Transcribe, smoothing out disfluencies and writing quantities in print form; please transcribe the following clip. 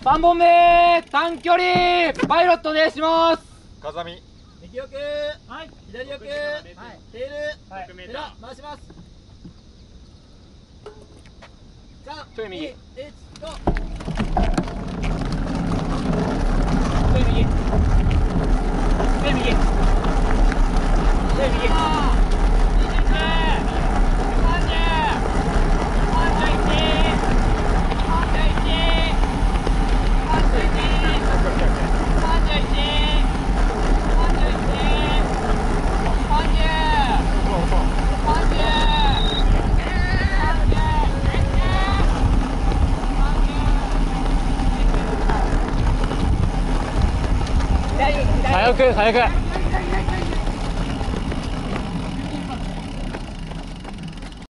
3本目短距離パイロットでします。 風見右奥、はい、左奥、はい、テール、はい、回します。3、2、1、ゴー。 右右右早く早く。